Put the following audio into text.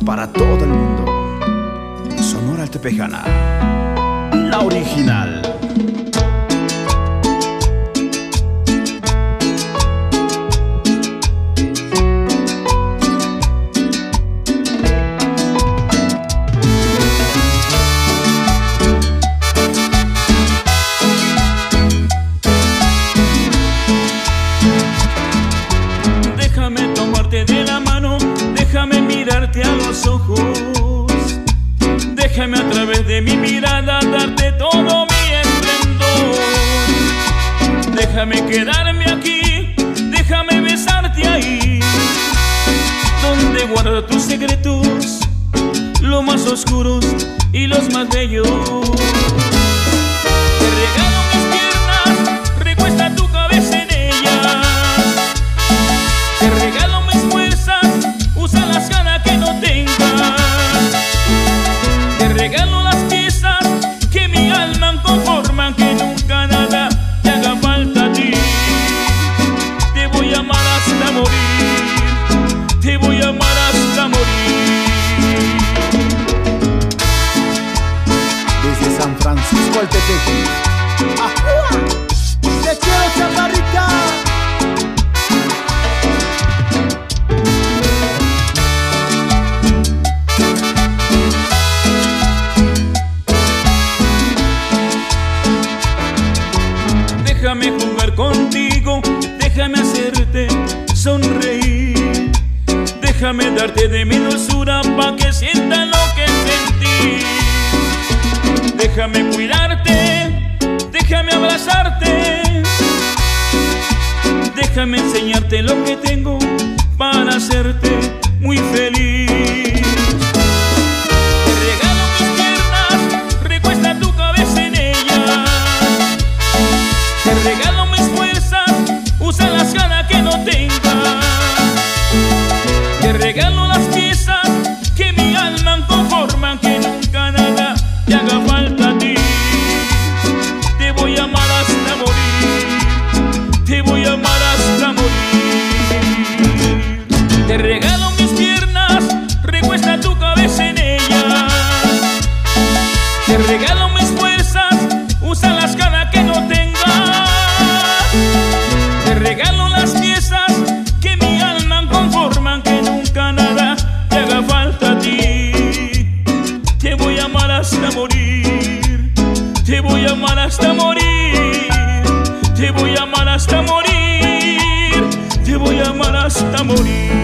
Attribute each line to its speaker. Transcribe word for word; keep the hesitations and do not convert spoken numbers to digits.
Speaker 1: para todo el mundo. Sonora Altepejana, la original.
Speaker 2: Déjame tomarte de la mano, déjame mirarte a los ojos, déjame a través de mi mirada darte todo mi esplendor. Déjame quedarme aquí, déjame besarte ahí, donde guardo tus secretos, los más oscuros y los más bellos. Te regalo mis piernas, recuesta tu cabeza en ellas. Te regalo mis fuerzas, usa las ganas que no tengas. Te regalo las piezas que mi alma conforman, que nunca nada te haga falta a ti. Te voy a amar hasta morir, te voy a amar hasta morir.
Speaker 1: Desde San Francisco al Tepeji. ¡Ajúa! ¡Te quiero, chaparrita!
Speaker 2: Déjame jugar contigo, déjame hacerte sonreír, déjame darte de mi dulzura pa' que sientas lo que sentí. Déjame cuidarte, déjame abrazarte, déjame enseñarte lo que tengo para hacerte muy feliz. Te regalo mis piernas, recuesta tu cabeza en ellas. Te regalo mis fuerzas, usa las ganas que no tengas. Te regalo las piezas que mi alma conforman, que nunca nada te haga falta a ti. Te voy a amar hasta morir, te voy a amar hasta morir. Te regalo mis piernas, recuesta tu cabeza en ellas. Te regalo mis fuerzas, usa las ganas que no tengas. Te regalo las piezas que mi alma conforman, que nunca nada te haga falta a ti. Te voy a amar hasta morir, te voy a amar hasta morir, te voy a amar hasta morir, te voy a amar hasta morir.